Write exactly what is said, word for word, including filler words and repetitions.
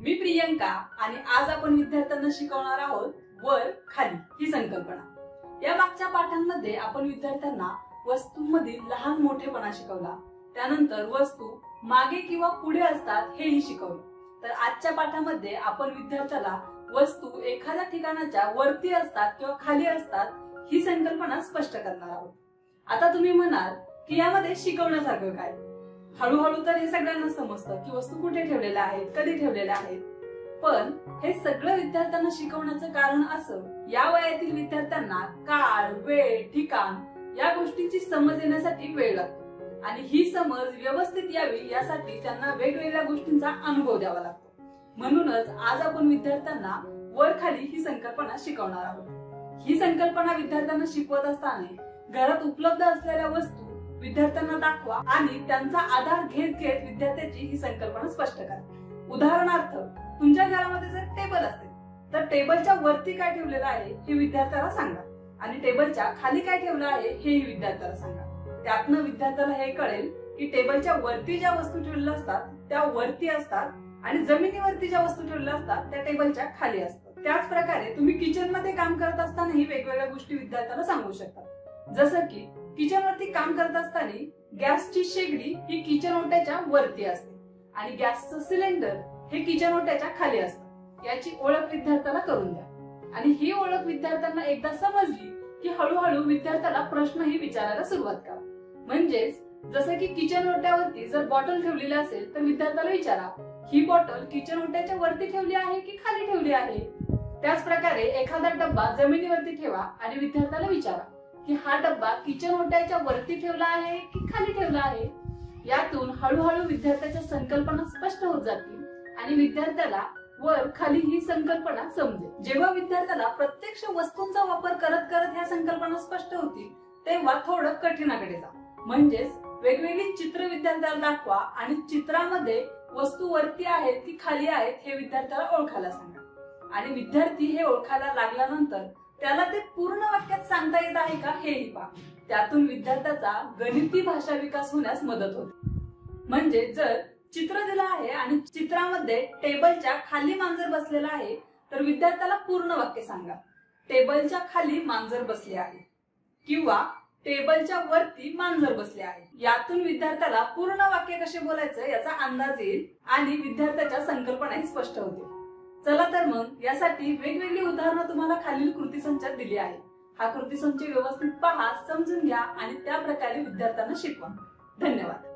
मी प्रियंका आणि आज आपण विद्यार्थ्यांना शिकवणार आहोत वर खाली ही संकल्पना। या मागच्या पाठांमध्ये आपण विद्यार्थ्यांना वस्तूंमधील लहान मोठेपणा शिकवला, त्यानंतर वस्तू मागे किंवा पुढे असतात हेही शिकवले। तर आजच्या पाठामध्ये आपण विद्यार्थ्याला वस्तू एखाद्या ठिकाणाच्या वरती असतात किंवा खाली असतात ही संकल्पना स्पष्ट करणार आहोत। आता तुम्ही म्हणाल की यामध्ये शिकवण्यासारखं काय? हळूहळू तर हे सगळ्यांना समजतं की वस्तू कुठे ठेवलेल्या आहेत, कधी ठेवलेल्या आहेत, पण हे सगळं विद्यार्थ्यांना शिकवण्याचं कारण असं, या वयातील विद्यार्थ्यांना काळ, वेळ, ठिकाण या गोष्टींची समज येण्यासाठी वेळ लागतो आणि ही समज व्यवस्थित यावी यासाठी त्यांना वेगवेगळ्या गोष्टींचा अनुभव द्यावा लागतो। म्हणूनच आज आपण विद्यार्थ्यांना वर खाली ही संकल्पना शिकवणार आहोत। ही संकल्पना विद्यार्थ्यांना शिकवत असताना घरात उपलब्ध असलेल्या वस्तू विद्यार्थ्यांना दाखवा आणि त्यांचा आधार घेत घेत विद्यार्थ्याची ही संकल्पना स्पष्ट करा। उदाहरणार्थ, तुमच्या घरामध्ये जर टेबल असेल तर टेबलच्या वरती काय ठेवलेलं आहे हे विद्यार्थ्याला सांगा आणि टेबलच्या खाली काय ठेवलं आहे हेही विद्यार्थ्याला सांगा। त्यातनं विद्यार्थ्याला हे कळेल की टेबलच्या वरती ज्या वस्तू ठेवलेल्या असतात त्या वरती असतात आणि जमिनीवरती ज्या वस्तू ठेवलेल्या असतात त्या टेबलच्या खाली असतात। त्याच प्रकारे तुम्ही किचन मध्ये काम करत असतानाही वेगवेगळ्या गोष्टी विद्यार्थ्याला सांगू शकता। जसं की किचन वरती काम करत असताना गॅसची शेगडी ही किचन ओट्याच्या वरती असते आणि गॅसचं सिलेंडर हे किचन ओट्याच्या खाली असतं। याची ओळख विद्यार्थ्याला करून द्या आणि ही ओळख विद्यार्थ्यांना एकदा समजली की हळूहळू विद्यार्थ्याला प्रश्नही विचारायला सुरुवात करा। म्हणजेच जसं की किचन ओट्यावरती जर बॉटल ठेवलेली असेल तर विद्यार्थ्याला विचारा, ही बॉटल किचन ओट्याच्या वरती ठेवली आहे की खाली ठेवली आहे? त्याच प्रकारे एखादा डब्बा जमिनीवरती ठेवा आणि विद्यार्थ्याला विचारा की हा डब्बा किचन ओट्याच्या वरती ठेवला आहे की खाली ठेवला आहे? यातून हळूहळू विद्यार्थ्याच्या संकल्पना स्पष्ट होत जातील आणि विद्यार्थ्याला वर खाली ही संकल्पना समजेल। जेव्हा विद्यार्थ्याला प्रत्यक्ष वस्तूंचा वापर करत करत ह्या संकल्पना स्पष्ट होतील तेव्हा थोडं कठीणाकडे जा। म्हणजेच वेगवेगळी चित्र विद्यार्थ्याला दाखवा आणि चित्रामध्ये वस्तू वरती आहेत की खाली आहेत हे विद्यार्थ्याला ओळखायला सांगा आणि विद्यार्थी हे ओळखायला लागल्यानंतर त्याला ते पूर्ण वाक्यात सांगता येत आहे का हेही पहा। त्यातून विद्यार्थ्याचा गणिती भाषा विकास होण्यास मदत होते। म्हणजे जर चित्र दिलं आहे आणि चित्रामध्ये टेबलच्या खाली मांजर बसलेला आहे तर विद्यार्थ्याला पूर्ण वाक्य सांगा, टेबलच्या खाली मांजर बसले आहे किंवा टेबलच्या वरती मांजर बसले आहे। यातून विद्यार्थ्याला पूर्ण वाक्य कसे बोलायचं याचा अंदाज येईल आणि विद्यार्थ्याच्या संकल्पनाही स्पष्ट होतील। चला तर मग यासाठी वेगवेगळी उदाहरणं तुम्हाला खालील कृतीसंचात दिली आहे। हा कृतीसंच व्यवस्थित पहा, समजून घ्या आणि त्या प्रकारे विद्यार्थ्यांना शिकवा। धन्यवाद।